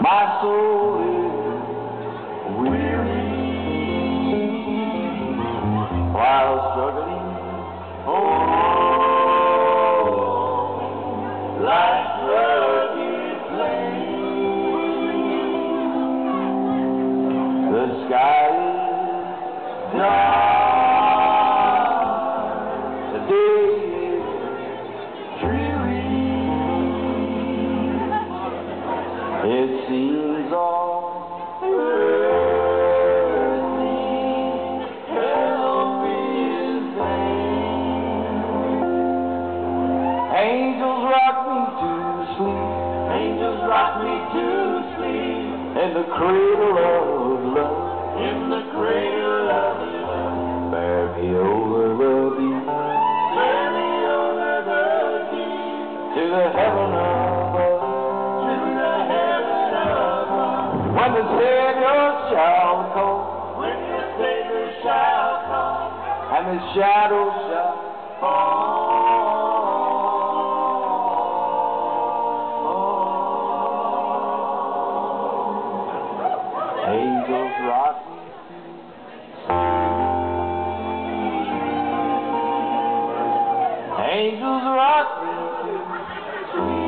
My soul is weary while struggling. Oh, life's rugged plain. The sky is dark. The day is dreary. It seems all earthly help is vain. Angels rock me to sleep. Angels rock me to sleep. In the cradle of love. In the cradle of love. Bear me over the deep. Bear me over the deep. To the heaven above. When the Savior shall come, when the Savior shall come, and the shadows shall fall, angels rock me to sleep. Angels rock me to sleep.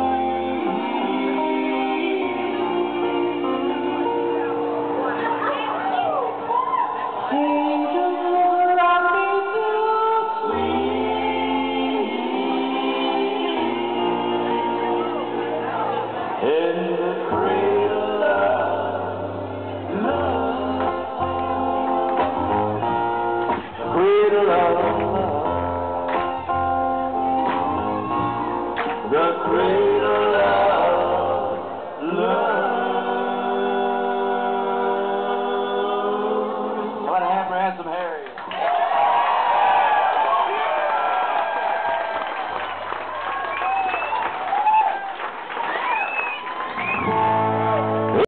In the cradle of love, cradle of love, the cradle of love. How about a hand for Handsome Harry?